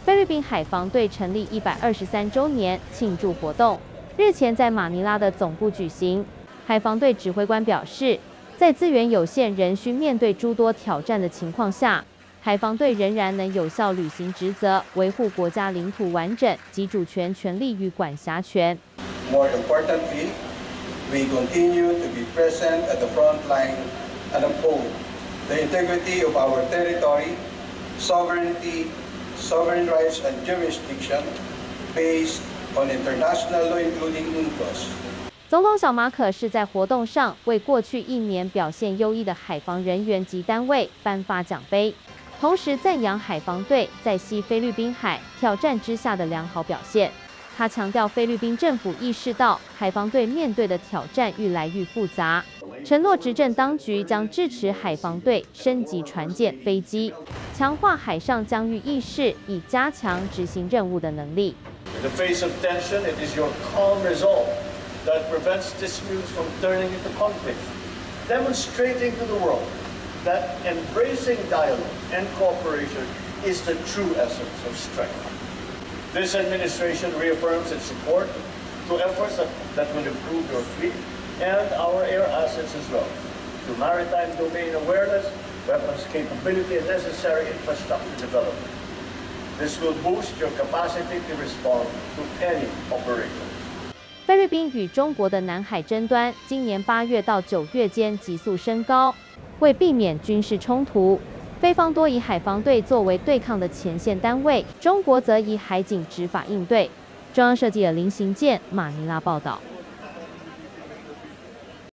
菲律宾海防队成立123周年庆祝活动日前在马尼拉的总部举行。海防队指挥官表示，在资源有限、仍需面对诸多挑战的情况下，海防队仍然能有效履行职责，维护国家领土完整及主权、权利与管辖权。 More importantly, we continue to be present at the front line and uphold the integrity of our territory, sovereignty, sovereign rights and jurisdiction based on international law, including UNCLOS. 总统小马可是在活动上为过去1年表现优异的海防人员及单位颁发奖杯，同时赞扬海防队在西菲律宾海挑战之下的良好表现。他强调，菲律宾政府意识到海防队面对的挑战愈来愈复杂，承诺执政当局将支持海防队升级船舰、飞机，强化海上疆域意识，以加强执行任务的能力。 In the face of tension, it is your calm resolve that prevents disputes from turning into conflict, demonstrating to the world that embracing dialogue and cooperation is the true essence of strength. This administration reaffirms its support to efforts that will improve your fleet and our air assets as well, to maritime domain awareness, weapons capability, and necessary infrastructure development. This will boost your capacity to respond to any operation. 菲律宾与中国的南海争端，今年8月到9月间急速升高。为避免军事冲突，菲方多以海防队作为对抗的前线单位，中国则以海警执法应对。中央社记者林行健马尼拉报道。